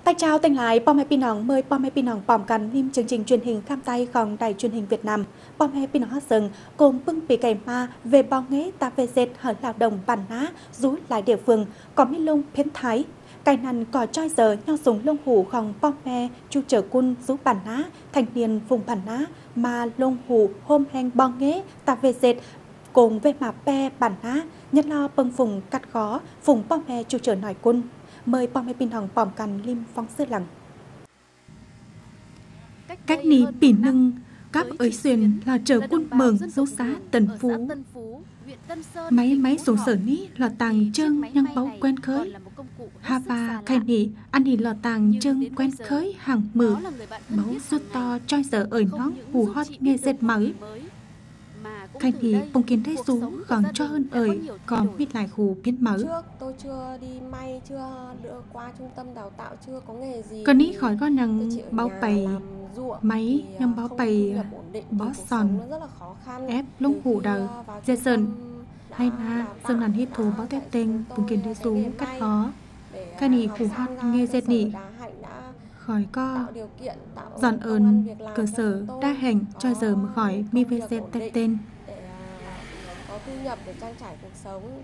Tay chào tên lại Pom Happy Nòng mời Pom Happy Nòng bỏng cắn phim chương trình truyền hình khám tay còn đài truyền hình Việt Nam. Pom Happy Nòng hát sừng cùng bưng bị cày ma về bao nghế ta về dệt hở lao động bản ná rúi lại địa phương có mi lung phiến thái. Cài nằn cỏ choi giờ nhau dùng lông hủ khòng Pom me chu trở quân rú bản ná thành niên vùng bản ná mà lông hủ hôm heng bao nghế ta về dệt cùng về mà pe bản ná nhất lo bưng vùng cắt khó vùng Pom me chu trở nổi quân. Mời Pom Happy Nòng bỏng cắn lim phong sư lặng. Cách ní bỉ nưng cáp ấy xuyên là chờ quân mường dấu xá Tân Phú. Máy sổ sở ní là tàng trưng nhăng báu quen khới. Hà và khai nị ăn đi là tàng trưng quen khới hàng mử. Báu suốt to choi giờ ở nóng hù hót nghe dệt mới. Khai nị bông kiến đây rú còn cho hơn ơi còn biết lại hù biến mở. Trước tôi chưa đi may, chưa được qua trung tâm đào tạo, chưa có nghề gì. Còn ní khỏi có năng báo bày máy nhằm báo bày bó sòn ép lông hủ đầu dệt sơn hay na sơn nàn hiếp thú báo tép tên bông kiến đây rú cắt khó. Khai nị hù hót nghe dệt nị khỏi co dọn ơn cơ sở đa hành cho giờ mà khỏi mi về dệt tép tên. Có thu nhập để trang trải cuộc sống.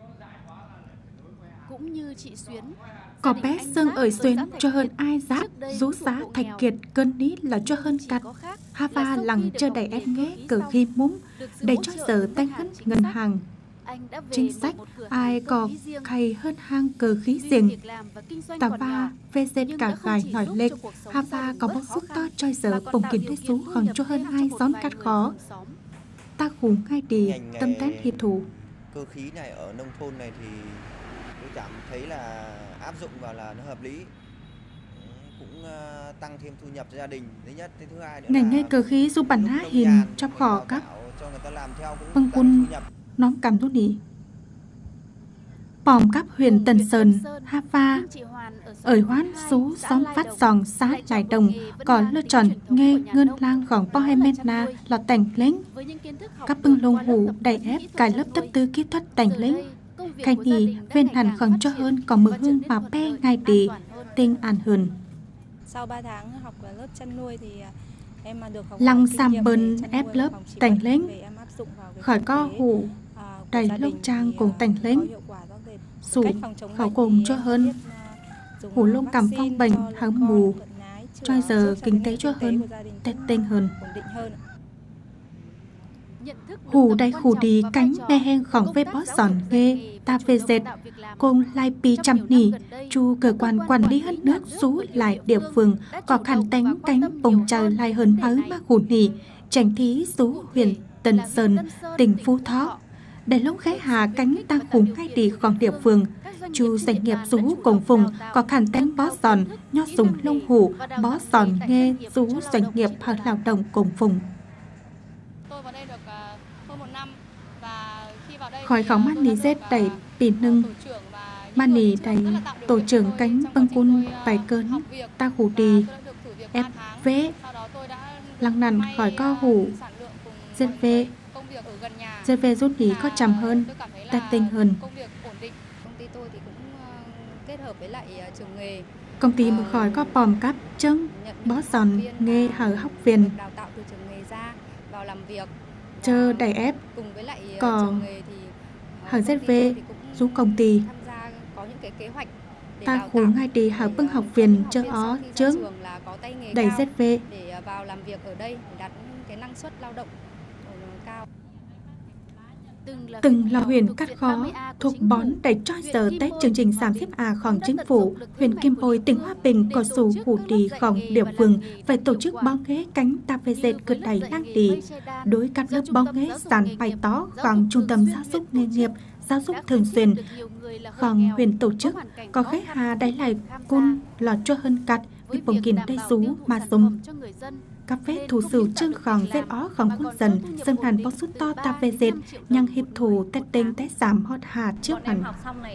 Cũng như chị Xuyến, có bé Sương ở Xuyến cho hơn ai giáp rú xá Thạch Kiệt cơn ní là cho hơn cắt Hava lằng chơi đầy em nghé cờ khi múng đầy cho giờ tay hất ngân hàng. Chính sách ai có khay hơn hang cờ khí riêng tà ba về dệt cả gài nổi lệch Hava có bó phút to cho giờ bồng kiến thế số còn cho hơn ai gión cắt khó. Ta khủng ngay đi tâm tán hiệp thủ. Cơ khí này ở nông thôn này thì tôi cảm thấy là áp dụng vào là nó hợp lý, cũng tăng thêm thu nhập cho gia đình. Thứ nhất, thứ hai nữa này ngay cơ khí giúp bản há hiền trong khỏ các vâng quân nóm cầm tốt đi. Bòm cắp huyền Tần Sơn, Hava ở hoán số xóm phát giòn xã Lại Đồng có lơ tròn nghe ngân lang gỏng po hai men na là tành lính. Các bưng lông hủ đầy ép cài lớp tập tư kỹ thuật tành lính. Khai nhì viên hẳn khẩn cho hơn có mưa hương mà pe ngay đi tinh an hơn. Sau 3 tháng học ở lớp chăn nuôi thì em mà được học lăng xăm bơn ép lớp tành lính khỏi co hủ đầy lông trang cùng tành lính sủ khẩu cùng cho hơn hủ lông cầm phong bệnh hứng mù cho giờ kinh tế cho hơn tết tinh hơn hủ đầy hủ đi cánh me heng khỏng với bó giòn ghê ta về dệt cùng lai pi chăm nỉ chu cơ quan quản lý hết nước xú lại địa phương có khăn tánh cánh bồng chờ lại hơn mới mà hủ nỉ tránh thí xú huyện Tân Sơn tỉnh Phú Thọ để lúc khái hà cánh ta khủng ngay đi còn địa phương chu doanh nghiệp rú cùng vùng có khăn tánh bó giòn nho dùng lông hủ bó giòn nghe rú doanh nghiệp hợp lao động cùng vùng. Khỏi khóng mát ní dết đầy bì nưng mát ní đầy tổ trưởng cánh băng quân bài cơn ta hủ đi ép vế lăng nằn khỏi co hủ dết về rút ní có chầm hơn tết tinh hơn. Công ty một khỏi có bòm cắp trứng bó giòn nghe hở học viên chờ đầy ép còn hở ZV giúp công ty ta khủ ngay đi hở bưng học viên chờ ó trứng đầy ZV từng là huyền cắt khó thuộc bón đầy cho giờ Tết chương trình giảm xếp khoảng chính phủ huyền Kim Bôi tỉnh Hòa Bình có số hủ đi khổng địa phương phải tổ chức bó nghế cánh ta về dệt cực đầy lang đi đối các lớp bó nghế sàn bày tó khoảng trung tâm giáo dục nghề nghiệp giáo dục thường xuyên khổng huyền tổ chức có khách hà đáy lại cun lọt cho hơn cắt vì bồng kín đầy rú mà dùng các vết thủ sử trưng khỏng dệt ó khỏng quân dần sân hàn bó sút to ta về dệt nhằm hiệp thủ tết tinh tết giảm hót hà trước hẳn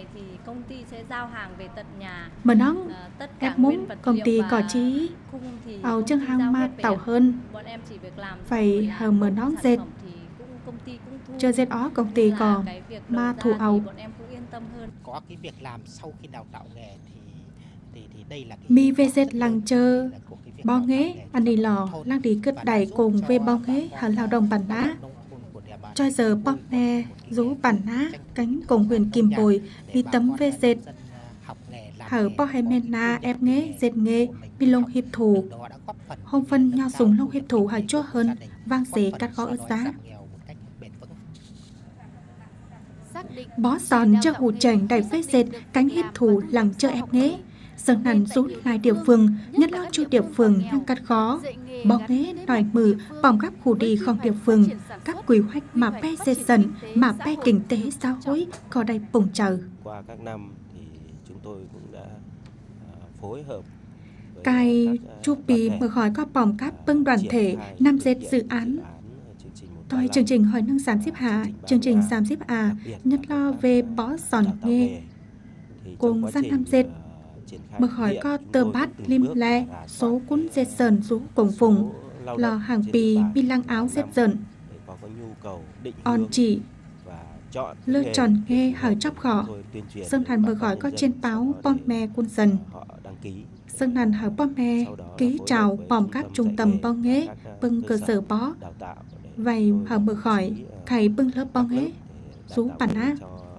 mở nóng ép múng công ty có chí áo chân hang ma tàu hơn phải hờ mở nóng dệt chờ dệt ó công ty có ma thủ áo có cái việc làm sau khi đào tạo nghề thì mi về dệt làng chờ bó nghế anh đi lò làng đi cất đẩy cùng về bó nghế hở lao động bản ná cho giờ bó me rú bản ná cánh cùng huyền kim bồi đi tấm về dệt hở bó hay men na ép nghế dệt nghề bi lông hiệp thủ hôm phân nho súng lông hiệp thủ hở chua hơn vang xế cắt khó ớt giá bó giòn cho hủ chảnh đầy vết dệt cánh hiệp thủ lằng chợ ép nghế sơn nằn rút lại địa phương nhất lo chu địa phương nhưng cắt khó bó nghế đòi mừ bỏng gắp hủ đi không địa phương các quy hoạch mà pe dệt dần mà pe kinh tế xã hội có đầy bùng chờ qua các năm thì chúng tôi cũng đã phối hợp cài chu bì mở hỏi có bỏng các bưng đoàn thể năm dệt dự án tôi chương trình hỏi nâng sản xếp hạ chương trình sản xếp à nhất lo về bó giòn nghề cùng gian năm dệt mở hỏi có tơ bát lim le số cuốn dệt sờn rú cùng vùng lò hàng bì bi lăng áo dệt dần on chỉ lơ tròn nghe hở chóp khỏ sơn hàn mở hỏi có trên báo bom me quân dần sơn hàn hở bom me ký chào bòm các trung tâm bó nghế bưng cơ sở bó vậy hở mở hỏi thầy bưng lớp bó nghế rú bản á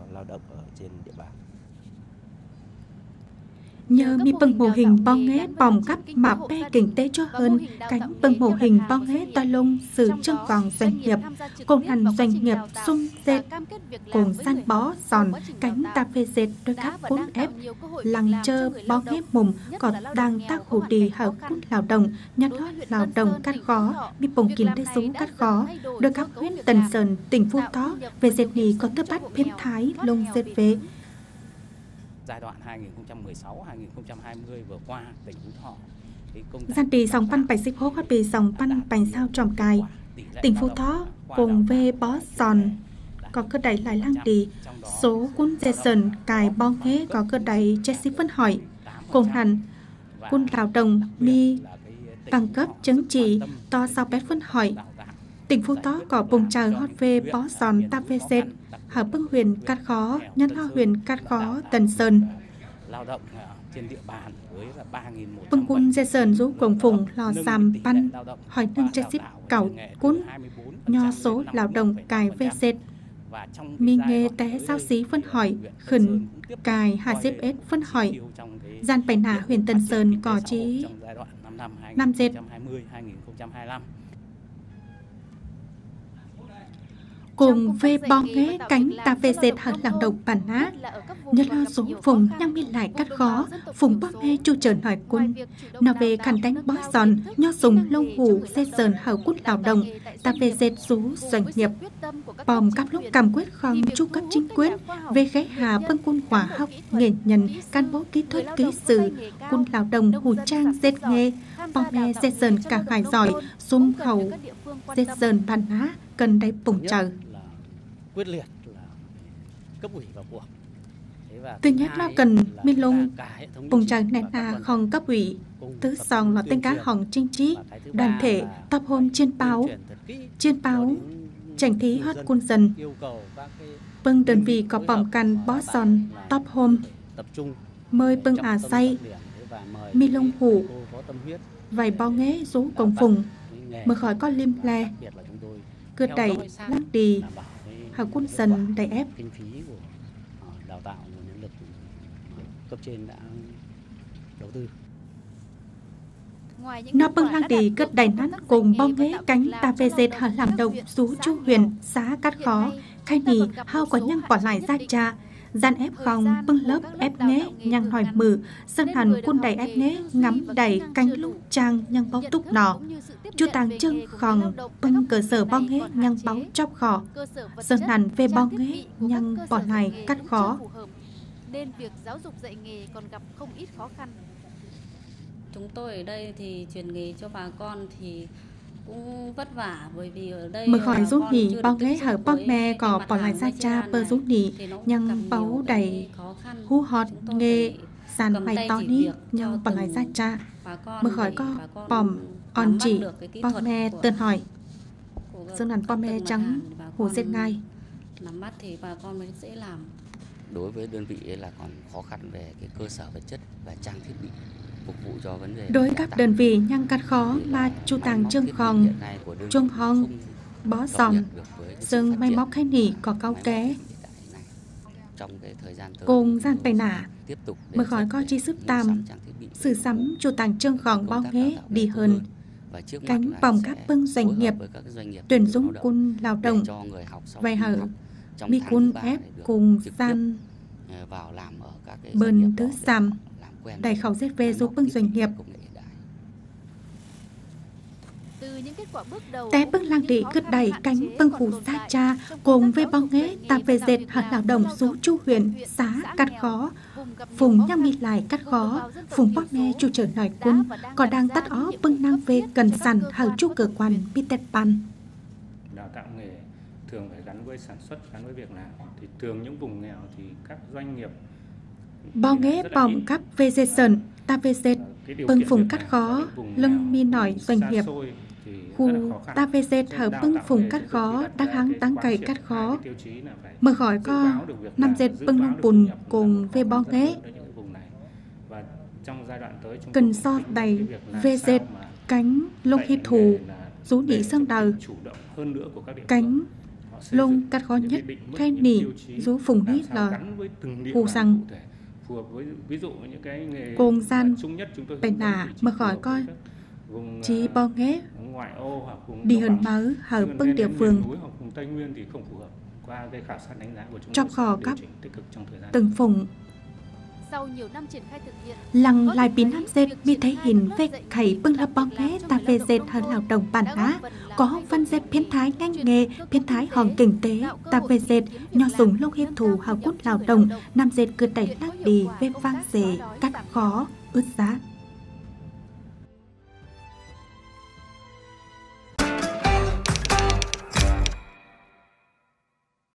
nhờ mi bưng mô hình bó nghế bòm cắp mà pe kinh tế cho hơn cánh bưng mô hình bó nghế toa lông sự chân còn doanh nghiệp cùng hành doanh nghiệp xung dệt cùng san bó giòn cánh ta phê dệt đôi các cuốn ép lằng chơ bó nghế mùng còn đang tác hủ đi hở cuốn lao động nhặt lót lao động cắt khó mi bồng kín đế sú cắt khó đôi các huyện Tần Sơn tỉnh Phú Thọ về dệt nì có tơ bắt phim thái lông dệt về giai đoạn 2016-2020 vừa qua tỉnh Phú Thọ gian bì dòng pan bạch xích hố hót bì dòng pan bánh sao tròm cài tỉnh Phú Thọ cùng về bó giòn có cơ đẩy lại lang đi số cuốn dệt sờn cài bó nghế có cơ đẩy che xí phân hỏi cùng hẳn cuốn lao động mi bằng cấp chứng chỉ to sao bé phân hỏi tỉnh Phú Thọ có bùng chờ hót về bó giòn ta về dệt hở bưng huyền cát khó nhân lo huyền cát khó Tần Sơn lao động trên địa bàn với 3.100 bưng quân dây sơn rú cùng phùng lò xàm pan hỏi nâng che xíp cẩu cún nho số lao động cài ve dệt mi nghề té sao xí phân hỏi khẩn cài hà xếp ết phân hỏi gian bày nả huyền Tần Sơn có chí năm dệt cùng về bó nghế cánh ta về dệt hở làng động bản á nhất lo số phùng nhang mi lại cắt khó phùng bó nghế chu trờn hỏi quân nào về khăn đánh bó giòn nho sùng lông hủ dây sờn hở cút lao động ta về dệt rú doanh nghiệp bòm cắp lúc cầm quyết không chu cấp chính quyền về ghé hà bưng quân hỏa học nghệ nhân cán bộ kỹ thuật kỹ sử quân lao động hủ trang dệt nghề bó nghế dệt sờn cả khải giỏi xung khẩu dệt sờn bản á cần đây bùng chờ quyết liệt là cấp ủy vào cuộc. Tuy nhất lo cần mi lông bùng chờ này là không cấp ủy tứ sòng là tên cá hỏng chính trị đoàn thể tập hôn trên báo tranh thí hót quân dần bưng đơn vị có bỏng căn bó giòn top home mời bưng say mi lông hủ vài bó nghế rú cổng phùng mở khỏi có lim le cứ đẩy lắc đi hào quân dần đẩy ép kinh phí của đào tạo nguồn nhân lực cấp trên đã đầu tư nó bưng lăng đi cất đầy nát cùng bó nghế cánh ta về dệt hở làm động rú chu huyền xá cắt khó khai nì hao có nhăng bỏ lại ra cha gian ép không bưng lớp ép nghế nhang hỏi mừ sân hẳn quân đầy ép nghế ngắm đầy cánh lúc trang nhang báo túc nọ chu tàng trưng khòng bưng cơ sở bó nghế nhang báo chóp khỏ sân hẳn về bó nghế nhang bỏ lại cắt khó nên việc giáo dục dạy nghề còn gặp không ít khó khăn. Chúng tôi ở đây thì truyền nghề cho bà con thì cũng vất vả bởi vì ở đây mở khỏi rú nhì bó nghế hở bó me có bỏ lại ra cha bơ rú nhì nhang báo đầy hú hot nghề sàn mày to ní nhang bỏ lại ra cha mở khỏi có bòm on chỉ bó me tên hỏi dương nàn bó me trắng hủ dệt ngay nắm bắt thì bà con mới dễ làm đối với đơn vị là còn khó khăn về cái cơ sở vật chất và trang thiết bị phục vụ cho vấn đề. Đối các đơn vị nhang cắt khó là chu tàng trương khòng, trung hong, bó giòn, sừng may móc khai nỉ có cao ké. Cùng gian tài nả, mới khỏi có chi sức tam, sự sắm chu tàng trương khòng bao nghế đi hơn. Cánh vòng các bưng doanh nghiệp, tuyển dụng quân lao động, vay hở, mi quân ép cùng gian bần thứ xăm, đẩy khẩu ZV giúp bưng doanh nghiệp. Té bưng lang địa cứ đẩy cánh bưng phủ xa cha cùng với bao nghế ta về dệt hạt lao động rú chu huyện xá cắt khó. Phùng nhang mi lại cắt khó, phùng bóp nghe chu trở nói quân, có đang tắt ó bưng năng về cần sẵn hở chu cơ quan Peter Pan. Đào tạo nghề thường phải gắn với sản xuất, gắn với việc làm. Thì thường những vùng nghèo thì các doanh nghiệp bao nghế bỏng cắp về dệt sần, ta về dệt, bưng phùng cắt khó, lưng mi nổi doanh nghiệp. Khu ta về dệt hở bưng phùng cắt khó, đang háng tăng cày cắt khó. Mở khỏi co, năm dệt bưng lông bùn cùng về bao nghế. Cần so đầy về dệt cánh lông hiệp thù, rú nỉ sơn đời. Cánh lông cắt khó nhất, khay nỉ, rú phùng nít là hù rằng. Cùng gian bèn nả mở khỏi coi chỉ bao nghế đi hơn mớ hở bưng địa phương trong kho các từng phùng lăng lại biến năm dệt mi thấy hình về khẩy bưng là bao nghế ta về dệt hơn lao động bản đá có văn dệt phiến thái ngành nghề phiến thái hòn kinh tế ta về dệt nho dùng lông hiệp thù hào cút lao động năm dệt cứ đẩy lắc đi về vang dề cắt khó ướt giá.